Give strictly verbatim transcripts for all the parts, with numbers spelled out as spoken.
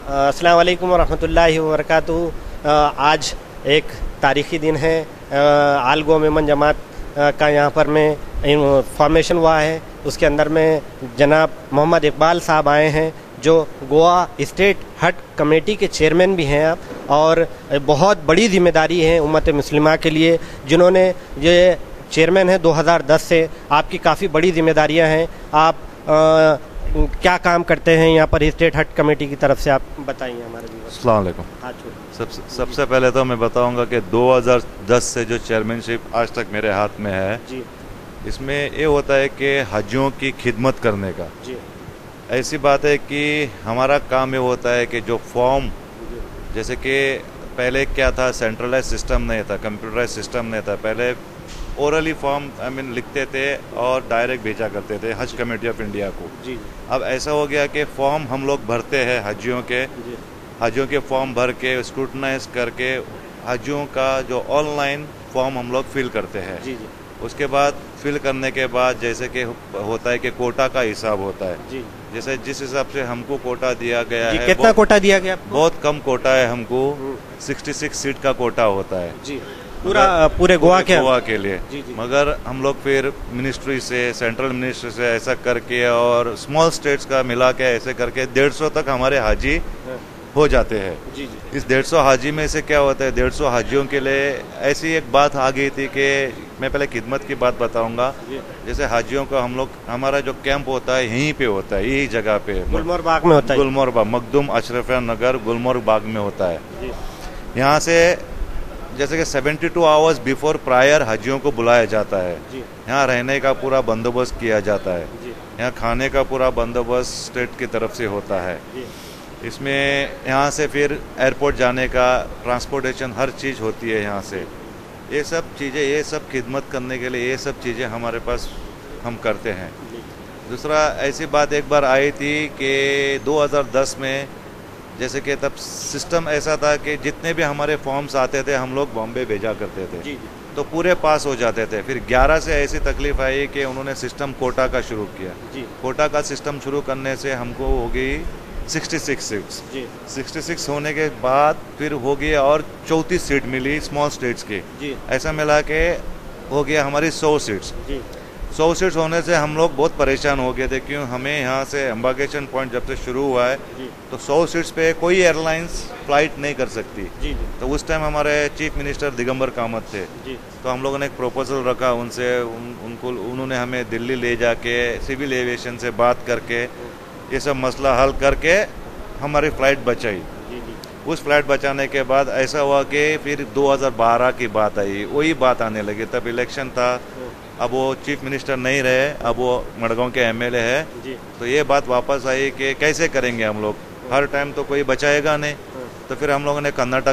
अस्सलाम वालेकुम वरहमतुल्लाहि वबरकातुहू। आज एक तारीख़ी दिन है। आल गो मेमन जमात का यहाँ पर में फॉर्मेशन हुआ है। उसके अंदर में जनाब मोहम्मद इकबाल साहब आए हैं जो गोवा स्टेट हज कमेटी के चेयरमैन भी हैं आप, और बहुत बड़ी जिम्मेदारी है उम्मत मुस्लिमा के लिए, जिन्होंने ये चेयरमैन है दो हज़ार दस से। आपकी काफ़ी बड़ी जिम्मेदारियां हैं। आप आ, क्या काम करते हैं यहाँ पर स्टेट हज कमेटी की तरफ से, आप बताइए हमारे लिए। अस्सलाम वालेकुम। सबसे सबसे पहले तो मैं बताऊंगा कि दो हज़ार दस से जो चेयरमैनशिप आज तक मेरे हाथ में है जी, इसमें ये होता है कि हजियों की खिदमत करने का जी। ऐसी बात है कि हमारा काम ये होता है कि जो फॉर्म, जैसे कि पहले क्या था, सेंट्रलाइज सिस्टम नहीं था, कंप्यूटराइज सिस्टम नहीं था। पहले ओरली फॉर्म आई मीन लिखते थे और डायरेक्ट भेजा करते थे हज कमेटी ऑफ इंडिया को जी। अब ऐसा हो गया कि फॉर्म हम लोग भरते हैं हजियों के जी। हजियों के फॉर्म भर के स्क्रूटनाइज करके हजियों का जो ऑनलाइन फॉर्म हम लोग फिल करते हैं जी जी। उसके बाद फिल करने के बाद जैसे कि होता है कि कोटा का हिसाब होता है जी। जैसे जिस हिसाब से हमको कोटा दिया गया है, कितना कोटा दिया गया? बहुत कम कोटा है हमको, छियासठ सीट का कोटा होता है जी, पूरा पूरे गोवा के गोवा के लिए जी जी। मगर हम लोग फिर मिनिस्ट्री से, सेंट्रल मिनिस्ट्री से ऐसा करके और स्मॉल स्टेट्स का मिला के ऐसे करके डेढ़ सौ तक हमारे हाजी हो जाते हैं जी जी। इस डेढ़ सौ हाजी में से क्या होता है, डेढ़ सौ हाजियों के लिए ऐसी एक बात आ गई थी कि मैं पहले खिदमत की बात बताऊंगा। जैसे हाजियों का हम लोग, हमारा जो कैंप होता है यहीं पे होता है, यही जगह पे गुलमोहर बाग में होता है। गुलमोहर बाग, मखदूम अशरफिया नगर गुलमोहर बाग में होता है। यहाँ से जैसे कि बहत्तर आवर्स बिफोर प्रायर हाजियों को बुलाया जाता है। यहाँ रहने का पूरा बंदोबस्त किया जाता है, यहाँ खाने का पूरा बंदोबस्त स्टेट की तरफ से होता है। इसमें यहाँ से फिर एयरपोर्ट जाने का ट्रांसपोर्टेशन हर चीज़ होती है यहाँ से। ये सब चीज़ें, ये सब खिदमत करने के लिए ये सब चीज़ें हमारे पास हम करते हैं। दूसरा ऐसी बात एक बार आई थी कि दो हज़ार दस में जैसे कि तब सिस्टम ऐसा था कि जितने भी हमारे फॉर्म्स आते थे हम लोग बॉम्बे भेजा करते थे जी, तो पूरे पास हो जाते थे। फिर ग्यारह से ऐसी तकलीफ आई कि उन्होंने सिस्टम कोटा का शुरू किया जी। कोटा का सिस्टम शुरू करने से हमको हो गई छियासठ सीट्स जी। छियासठ होने के बाद फिर हो गई और चौंतीस सीट मिली स्मॉल स्टेट्स की जी। ऐसा मिला के हो गया हमारी सौ सीट्स जी। सौ सीट्स होने से हम लोग बहुत परेशान हो गए थे, क्यों हमें यहाँ से एम्बार्केशन पॉइंट जब से शुरू हुआ है तो सौ सीट्स पे कोई एयरलाइंस फ्लाइट नहीं कर सकती जी जी। तो उस टाइम हमारे चीफ मिनिस्टर दिगंबर कामत थे जी। तो हम लोगों ने एक प्रपोजल रखा उनसे, उन, उनको उन्होंने हमें दिल्ली ले जाके सिविल एविएशन से बात करके ये सब मसला हल करके हमारी फ़्लाइट बचाई। उस फ्लाइट बचाने के बाद ऐसा हुआ कि फिर दो हज़ार बारह की बात आई, वही बात आने लगी। तब इलेक्शन था, अब वो चीफ मिनिस्टर नहीं रहे, अब वो मडगांव के एमएलए है जी। तो ये बात वापस आई कि कैसे करेंगे हम लोग, हर टाइम तो कोई बचाएगा नहीं। तो फिर हम लोगों ने कर्नाटक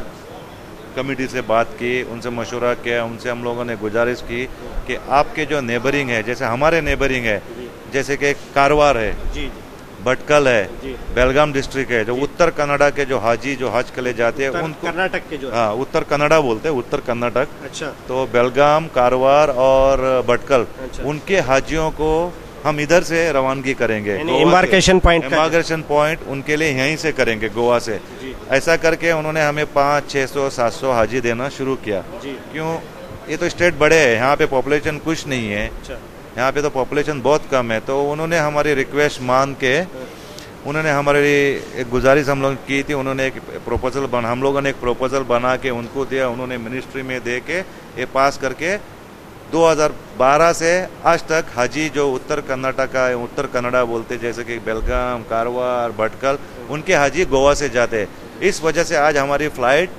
कमेटी से बात की, उनसे मशवरा किया, उनसे हम लोगों ने गुजारिश की कि आपके जो नेबरिंग है, जैसे हमारे नेबरिंग है, जैसे कि कारवार है जी, भटकल है, बेलगाम डिस्ट्रिक्ट है, जो उत्तर कन्नड़ा के जो हाजी जो हज के लिए जाते हैं उनको कर्नाटक के जो हाँ उत्तर कन्नड़ा बोलते हैं, उत्तर कर्नाटक अच्छा। तो बेलगाम, कारवार और भटकल अच्छा। उनके हाजियों को हम इधर से रवानगी करेंगे, एम्बार्केशन पॉइंट एम्बार्केशन पॉइंट उनके लिए यहीं से करेंगे गोवा से। ऐसा करके उन्होंने हमें पाँच छः सौ सात सौ हाजी देना शुरू किया। क्यों, ये तो स्टेट बड़े है, यहाँ पे पॉपुलेशन कुछ नहीं है, यहाँ पे तो पॉपुलेशन बहुत कम है। तो उन्होंने हमारी रिक्वेस्ट मान के उन्होंने हमारी एक गुजारिश हम लोग की थी, उन्होंने एक प्रपोजल बना, हम लोगों ने एक प्रपोजल बना के उनको दिया, उन्होंने मिनिस्ट्री में दे के ये पास करके दो हज़ार बारह से आज तक हाजी जो उत्तर कर्नाटका, उत्तर कन्नड़ा बोलते, जैसे कि बेलगाम, कारवार, भटकल, उनके हाजी गोवा से जाते हैं। इस वजह से आज हमारी फ़्लाइट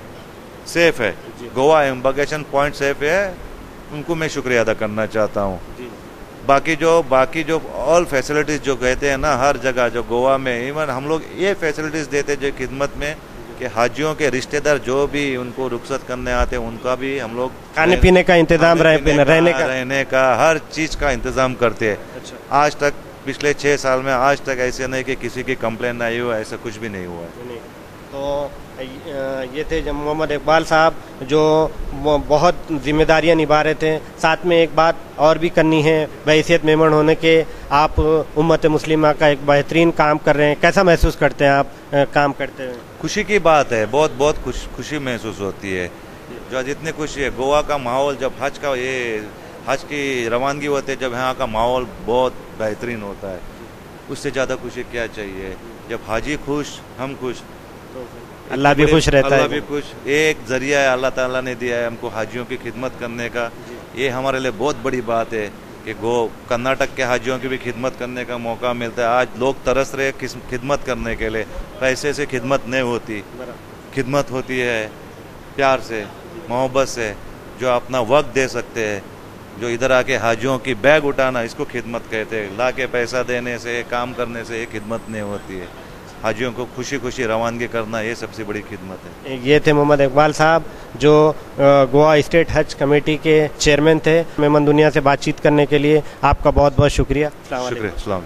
सेफ है, गोवा एम्बार्केशन पॉइंट सेफ है। उनको मैं शुक्रिया अदा करना चाहता हूँ। बाकी जो बाकी जो ऑल फैसिलिटीज़ जो कहते हैं ना, हर जगह जो गोवा में इवन हम लोग ये फैसिलिटीज़ देते जो खिदमत में कि हाजियों के रिश्तेदार जो भी उनको रुखसत करने आते हैं उनका भी हम लोग खाने पीने का इंतजाम, रहने का रहने का हर चीज़ का इंतजाम करते हैं अच्छा। आज तक पिछले छः साल में आज तक ऐसे नहीं कि किसी की कंप्लेन नहीं हुआ, ऐसा कुछ भी नहीं हुआ है। तो ये थे जब मोहम्मद इकबाल साहब जो बहुत जिम्मेदारियां निभा रहे थे। साथ में एक बात और भी करनी है, बहैसियत मेमन होने के आप उम्मत मुस्लिमा का एक बेहतरीन काम कर रहे हैं। कैसा महसूस करते हैं आप काम करते हुए? खुशी की बात है, बहुत बहुत खुश खुशी महसूस होती है। जो जितनी खुशी है, गोवा का माहौल जब हज का ये हज की रवानगी होते है, जब यहाँ का माहौल बहुत बेहतरीन होता है, उससे ज़्यादा खुशी क्या चाहिए। जब हाजी खुश, हम खुश, अल्लाह भी खुश रहता है। अल्लाह भी खुश। एक जरिया है अल्लाह ताला ने दिया है हमको हाजियों की खिदमत करने का। ये हमारे लिए बहुत बड़ी बात है कि गो कर्नाटक के हाजियों की भी खिदमत करने का मौका मिलता है। आज लोग तरस रहे खिदमत करने के लिए। पैसे से खिदमत नहीं होती, खिदमत होती है प्यार से, मोहब्बत से। जो अपना वक्त दे सकते हैं, जो इधर आके हाजियों की बैग उठाना, इसको खिदमत कहते हैं। ला के पैसा देने से, काम करने से ये खिदमत नहीं होती है। हाजियों को खुशी खुशी रवानगी करना, ये सबसे बड़ी खिदमत है। ये थे मोहम्मद इकबाल साहब जो गोवा स्टेट हज कमेटी के चेयरमैन थे। मेमन दुनिया से बातचीत करने के लिए आपका बहुत बहुत शुक्रिया। शुक्रिया।